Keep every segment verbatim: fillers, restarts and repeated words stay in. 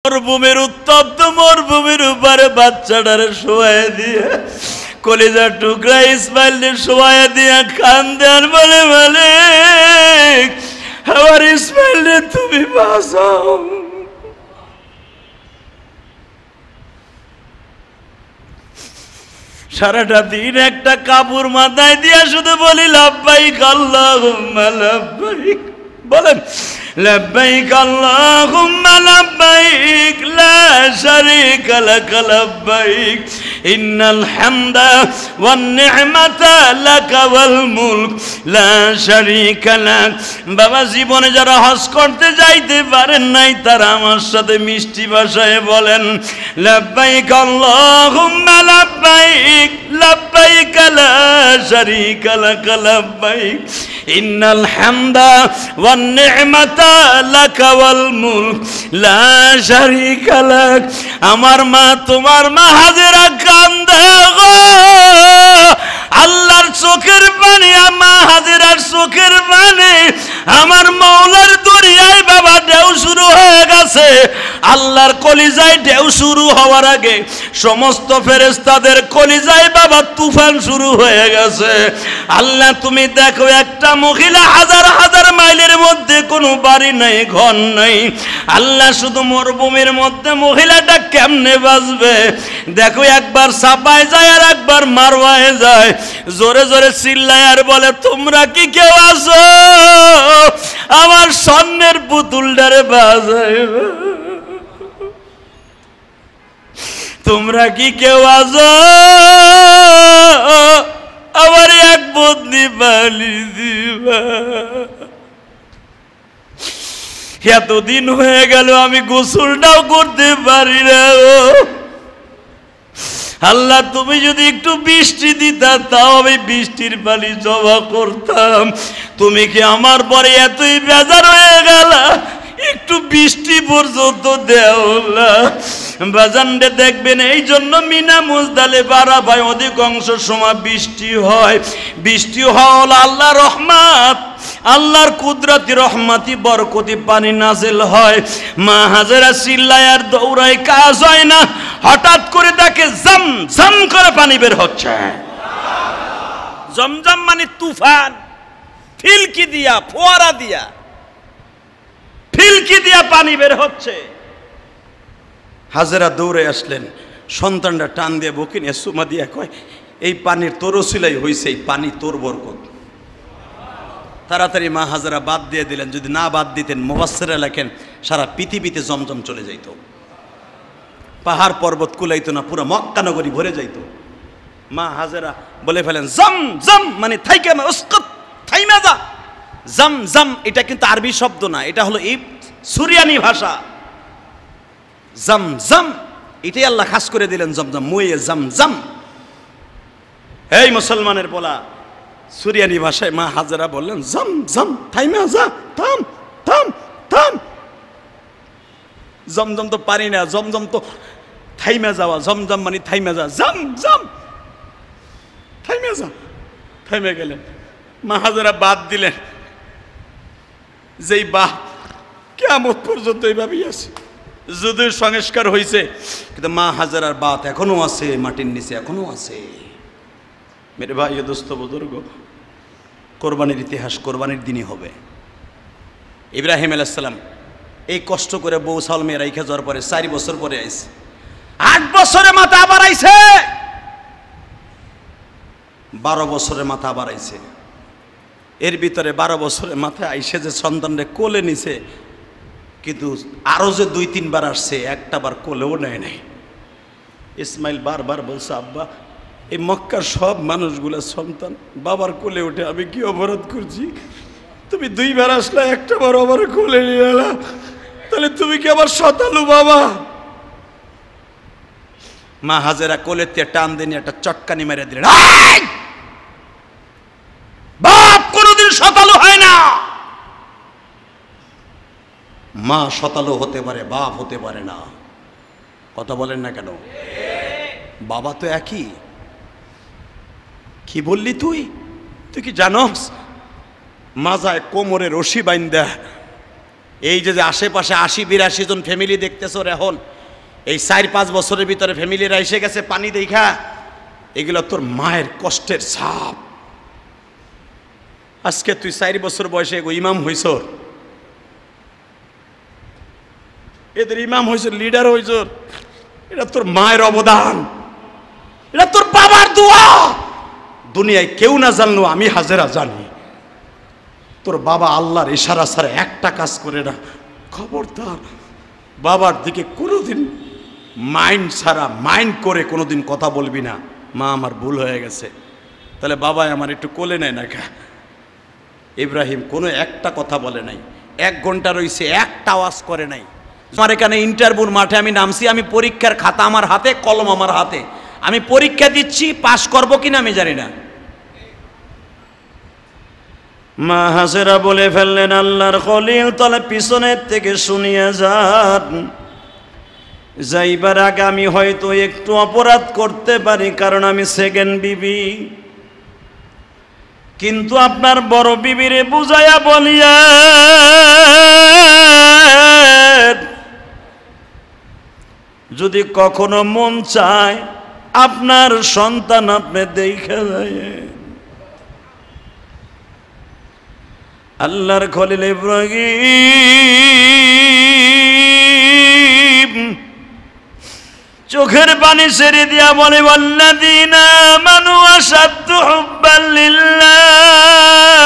মরুভূমির উত্তপ্ত মরুভূমির উপরে বাচ্চাটারে শোয়ায় দিয়ে কলিজার টুকরা ইসমাইলকে শোয়ায় দিয়ে কান্দে আর বলে মালিক আমার ইসমাইলকে তুমি বাঁচাও। সারাটা দিন একটা কাপড় মাথায় দিয়া শুধু বলি লাব্বাইক আল্লাহুম্মা লাব্বাইক, বলেন লাব্বাইক আল্লাহুম্মা লাব্বাইক লা শারীকা লাক লাব্বাইক ইন্নাল হামদা ওয়ান নি'মাতা লাকা ওয়াল মুলক লা শারীকা লাক। বাবা জীবনে যারা হজ করতে যাইতে পারেন নাই তারা আমার সাথে মিষ্টি ভাষায় বলেন লাব্বাইক আল্লাহুম্মা লাব্বাইক লাব্বাইক লা শারীকা লাক লাব্বাইক ইন্নাল হামদা ওয়ান নি'মাতা লাকা ওয়াল মুলক লা শারীকা লাক। আমার মা তোমার মা হাজেরা কান্দে গো, আল্লাহর চোখের পানি মা হাজেরার চোখের পানি আমার মওলার দরিয়ায় বাবা ঢেউ শুরু হয়ে গেছে। আল্লাহর কলিজায় ঢেউ শুরু হওয়ার আগে সমস্ত ফেরেশতাদের কলিজায় বাবা তুফান শুরু হয়ে গেছে। আল্লাহ তুমি দেখো একটা মহিলা হাজার হাজার মাইলের মধ্যে কোনো বাড়ি নাই ঘর নাই, আল্লাহ শুধু মরুভূমির মধ্যে মহিলাটা কেমনে বাঁচবে দেখো, একবার সাপায় যায় আর একবার মারওয়ায় যায়, জোরে জোরে চিল্লায় আর বলে তোমরা কি কেউ আছো আমার স্বর্ণের পুতুলটারে বাজাইবে, তোমরা কি কেউ আছো আমার এক বন্দি বালি দিবা। এতদিন হয়ে গেল আমি গোসলটাও করতে পারি না, আল্লাহ তুমি যদি একটু বৃষ্টি দিতা তাও আমি বৃষ্টির পানি জমা করতাম, তুমি কি আমার পরে এতই বেজার হয়ে গেল একটু বৃষ্টি পর্যন্ত দেও না। বাজানরে দেখবেন এই জন্য মিনা মুজদালিফা আরাফায় অধিকাংশ সময় বৃষ্টি হয়, বৃষ্টি হল আল্লাহ রহমত, আল্লাহর কুদরতি রহমতি বরকতি পানি নাজিল হয়। মা হাজেরা চিল্লায় আর দৌড়ায় কাজ হয় না, হঠাৎ করে তাকে জম জম করে পানি বের হচ্ছে। জমজম মানে তুফান, ফিলকি দিয়া ফোয়ারা দিয়া ফিলকি দিয়া পানি বের হচ্ছে। হাজেরা দৌড়ে আসলেন, সন্তানটা টান দিয়ে বুকে নিয়ে সুমা দিয়া কয় এই পানির তোর ওসিলাই হইছে, এই পানি তোর বরকত। তাড়াতাড়ি মা হাজেরা বাদ দিয়ে দিলেন, যদি না বাদ দিতেন মুফাসসিররা লেখেন সারা পৃথিবীতে জমজম চলে যাইত, পাহাড় পর্বত কুলাইতো না, পুরো মক্কা নগরী ভরে যাইত। মা হাজেরা বলে ফেলেন জম জম মানে থাইকে উসকুত, থাইমা যা। জম জম এটা কিন্তু আরবি শব্দ না, এটা হলো এই সুরিয়ানি ভাষা। জম জম এটাই আল্লাহ খাস করে দিলেন জমজম, মুয়ে জম জম। এই মুসলমানের বলা সুরিয়ানি ভাষায় মা হাজেরা বললেন জম জম, থাইমা যা, থাম থাম থাম। জমজম তো পারি না, জমজম তো থাইমা যাওয়া, জমজম মানে থাইমা যা, জম জম থাইমা যা। থাইমা গেলেন, মা হাজেরা বাদ দিলেন, যেই বাহ কিয়ামত পর্যন্ত এইভাবেই আছে। যদিও সংস্কার হয়েছে কিন্তু মা হাজেরার বাত এখনো আছে, মাটির নিচে এখনো আছে। মেরে ভাই দোস্ত বুজুর্গ, কোরবানির ইতিহাস কোরবানির দিনই হবে। ইব্রাহিম আলাইহিস সালাম এই কষ্ট করে বউ সালমে রাইখা যাওয়ার পরে চারি বছর পরে আইছে, আট বছরে মাথা আবার আইছে, বারো বছরের মাথা আবার আইছে। এর ভিতরে বারো বছরের মাথায় আইসে যে সন্তানরে কোলে নিছে, কিন্তু আরো যে দুই তিনবার আসছে একটা বার কোলেও নেয় নাই। ইসমাইল বারবার বলছে আব্বা এই মক্কার সব মানুষগুলা সন্তান বাবার কোলে উঠে, আমি কি অপরাধ করছি? তুমি দুইবার আসলে একটা বার আবার কোলে নিয়ে এলা, তাহলে তুমি কি আবার শতালু বাবা? মা হাজেরা কোলের দিয়ে টান দিয়ে একটা চটকানি মেরে দিলেন, বাপ কোনোদিন শতালু হয় না। মা শতালু হতে পারে, বাপ হতে পারে না। কথা বলেন না কেন? বাবা তো একই। কি বললি তুই? তুই কি জানোস মাজায় কোমরে রশি বাইন্দা এই যে যে আশেপাশে আশি বিরাশি জন ফ্যামিলি দেখতেছ এখন, এই চার পাঁচ বছরের ভিতরে ফ্যামিলিরা এসে গেছে পানি দেখা, এগুলো তোর মায়ের কষ্টের ছাপ। আজকে তুই চার বছর বয়সে এগো ইমাম হইছ, এদের ইমাম হইছ, লিডার হইছ, এটা তোর মায়ের অবদান, এটা তোর বাবার দোয়া। দুনিয়ায় কেউ না জানলো, আমি হাজেরা জানি। তোর বাবা আল্লাহর ইশারা ছাড়া একটা কাজ করে না। খবরদার বাবার দিকে কোনোদিন মাইন্ড ছাড়া মাইন্ড করে কোনোদিন কথা বলবি না, মা আমার ভুল হয়ে গেছে। তাহলে বাবা আমার একটু কোলে নেয় না কা। ইব্রাহিম কোনো একটা কথা বলে নাই, এক ঘন্টা রইছে, একটা আওয়াজ করে নাই। আমার এখানে ইন্টারভিউর মাঠে আমি নামছি, আমি পরীক্ষার খাতা আমার হাতে, কলম আমার হাতে, আমি পরীক্ষা দিচ্ছি, পাশ করবো কিনা আমি জানি না। মা হাজেরা বলে ফেললেন, আল্লাহর খলিল তাহলে পিছনের থেকে শুনিয়ে যান, যাইবার আগে আমি হয়তো একটু অপরাধ করতে পারি, কারণ আমি সেকেন্ড বিবি, কিন্তু আপনার বড় বিবিরে বুঝাইয়া বলিয়া যদি কখনো মন চায় আপনার সন্তান আপনি দেখে যায়। আল্লাহর খলিল ইব্রাহিম চোখের পানি ছেড়ে দিয়া বলে, ওয়াল্লাযীনা আমানু আশাদ্দু হুব্বান লিল্লাহ,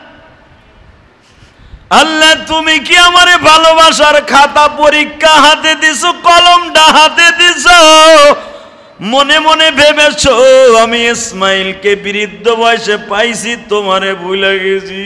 আল্লাহ তুমি কি আমারে ভালোবাসার খাতা পরীক্ষা হাতে দিছো, কলমটা হাতে দিছো, মনে মনে ভেবেছো আমি ইসমাইলকে বৃদ্ধ বয়সে পাইছি, তোমারে ভুলে গেছি।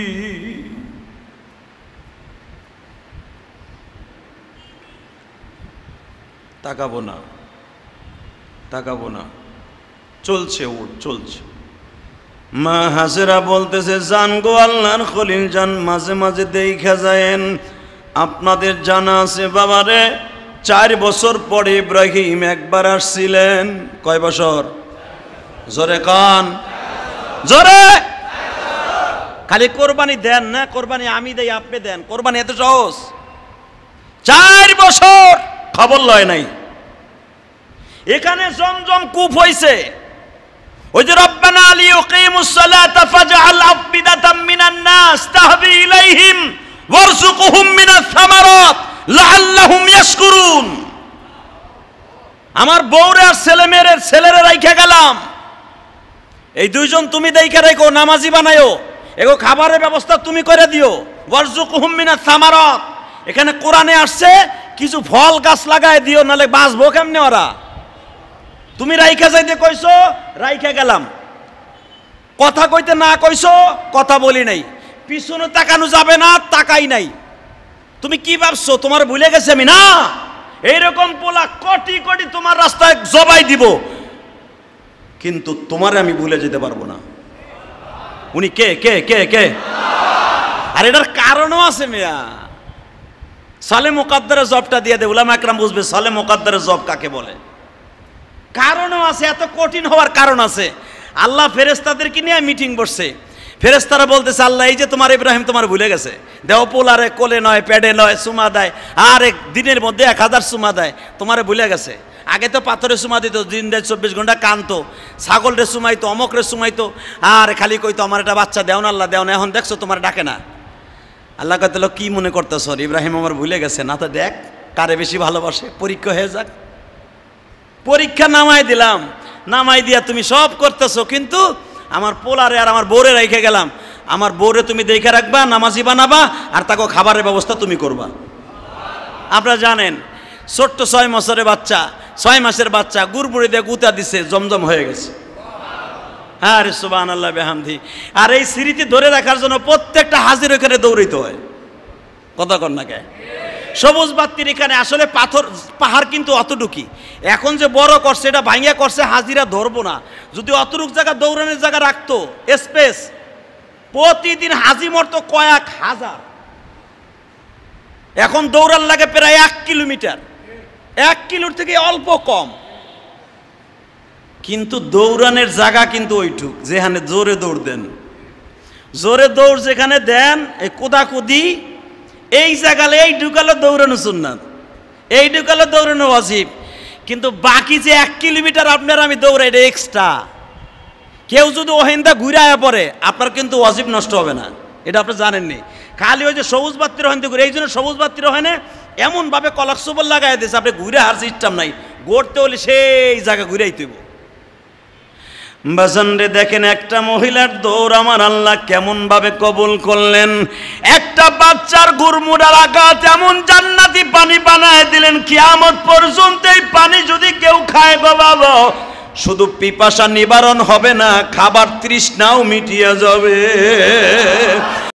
তাকাবো না, তাকাবো না, চলছে ওর চলছে। মা হাজেরা বলতেছে, জান গো আল্লাহর খলিল জান, মাঝে মাঝে দেখা যায়েন। আপনাদের জানা আছে বাবারে, চার বছর পরে ইব্রাহিম একবার আসছিলেন। কয় বছর? জোরে কান, জোরে। খালি কোরবানি দেন না, কোরবানি আমি দেই আপনি দেন, কোরবানি এত সহজ? চার বছর খবর লয় নাই। এখানে জমজম কূপ হইছে, ওই যে রব্বানা লিইয়ুকিমুস সালাতা ফাজআল আফবিদাতাম মিনান নাস তাহবি ইলাইহিম ওয়ারযুকহুম মিনাস সামারাত লাআল্লাহুম ইয়াশকুরুন। আমার বউরে আর ছেলে মেয়ের ছেলেরে রাইখা গেলাম, এই দুইজন তুমি দেইখা রাখো, নামাজি বানায়ো, এগো খাবারের ব্যবস্থা তুমি করে দিও। ওয়ারযুকহুম মিনাস সামারাত, এখানে কোরআনে আসছে কিছু ফল গাছ লাগায় দিও, নালে বাঁচবো কেমনে ওরা? তুমি রাইখা যাইতে কইছো, রাইখা গেলাম। কথা কইতে না কইছো, কথা বলি নাই। পিছনে তাকানো যাবে না, তাকাই নাই। তুমি কি ভাবছো তোমার ভুলে গেছে আমি? না, এইরকম পোলা কোটি কোটি তোমার রাস্তায় জবাই দিব, কিন্তু তোমার আমি ভুলে যেতে পারবো না। উনি কে কে কে কে? আর এটার কারণও আছে মিয়া। সালে মুকাদ্দারের জবটা দিয়ে দে, উলামা একরাম বুঝবে সালে মুকাদ্দারের জব কাকে বলে। কারণও আছে, এত কঠিন হওয়ার কারণ আছে। আল্লাহ ফেরেশতাদেরকে নিয়ে মিটিং বসছে, ফেরেশতারা বলতেছে, আল্লাহ এই যে তোমার ইব্রাহিম তোমার ভুলে গেছে, দেও পোলারে কোলে নয়, পেডে নয়, সুমা দেয়, আর এক দিনের মধ্যে এক হাজার সুমা দেয়, তোমারে ভুলে গেছে। আগে তো পাথরে সুমা দিত, দিন দেয় চব্বিশ ঘন্টা কানতো, ছাগল রে সুমাইতো, অমক রে সুমাইতো, আর খালি কইতো আমার একটা বাচ্চা দেও না আল্লাহ দেও না, এখন দেখছো তোমার ডাকে না। আল্লাহ কইতে কি মনে করতেছ ইব্রাহিম আমার ভুলে গেছে? না তো দেখ কারে বেশি ভালোবাসে, পরীক্ষা হয়ে যাক। পরীক্ষা নামাই দিলাম, নামাই দিয়া তুমি সব করতেছো, কিন্তু আমার পোলারে আর আমার বউরে রেখে গেলাম। আমার বউরে তুমি দেখে রাখবা, নামাজি বানাবা, আর তাকে খাবারের ব্যবস্থা তুমি করবা। আপনারা জানেন ছোট্ট ছয় মাসের বাচ্চা, ছয় মাসের বাচ্চা গুড়বুড়ি দিয়ে গুতা দিছে, জমজম হয়ে গেছে। হ্যাঁ রে সুবহানাল্লাহ বিহামদি। আর এই স্মৃতি ধরে রাখার জন্য প্রত্যেকটা হাজির ওখানে দৌড়িতে হয়। কথা কন না কে? সবুজ বাতির এখানে আসলে পাথর পাহাড় কিন্তু অতটুকি, এখন যে বড় করছে এটা ভাঙিয়া করছে, হাজিরা ধরবো না। যদি অতটুক জায়গা দৌড়ানোর জায়গা রাখতো স্পেস, প্রতিদিন হাজি মরতো কয়েক হাজার। এখন দৌড়ার লাগে প্রায় এক কিলোমিটার, এক কিলোর থেকে অল্প কম, কিন্তু দৌড়ানোর জায়গা কিন্তু ওইটুক, যেখানে জোরে দৌড় দেন, জোরে দৌড় যেখানে দেন, এই কোদাকুদি এই জায়গালে এই ঢুকালো দৌড়ানো সুন্নাত, এই ঢুকালো দৌড়ানো ওয়াজিব। কিন্তু বাকি যে এক কিলোমিটার আপনার আমি দৌড়াই এটা এক্সট্রা। কেউ যদি ওহেন্দা ঘুরায় পড়ে আপনার কিন্তু ওয়াজিব নষ্ট হবে না, এটা আপনি জানেননি। খালি ওই যে সবুজ বাতির ওহেন্দা ঘুরে, এই জন্য সবুজ বাতির ওখানে এমনভাবে কলাকসবল লাগাই দিয়েছে আপনি ঘুরে হার সিস্টেম নাই, গড়তে হলে সেই জায়গা ঘুরেই তুইব। বাজানরে দেখেন একটা মহিলার দৌড় আমার আল্লাহ কেমন ভাবে কবুল করলেন। একটা বাচ্চার গুরমুড়ার আঘাত এমন জান্নাতি পানি বানায় দিলেন, কিয়ামত পর্যন্ত এই পানি যদি কেউ খায় গো বাবা, শুধু পিপাসা নিবারণ হবে না, খাবার তৃষ্ণাও মিটিয়ে যাবে।